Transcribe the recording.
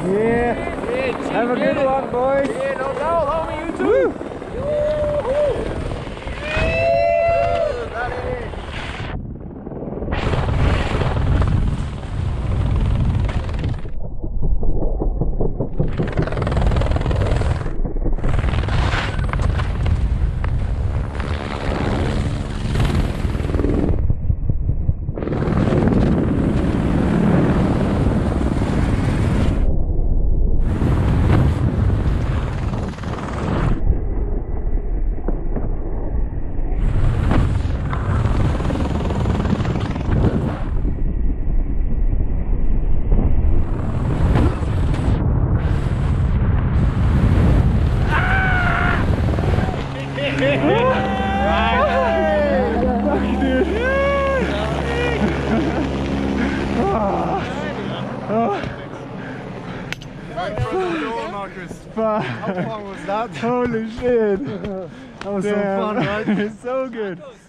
Yeah. Have a good one, boys. Yeah, no doubt, homie. You too. Markus. How long was that? Holy shit. That was so fun, right? So good.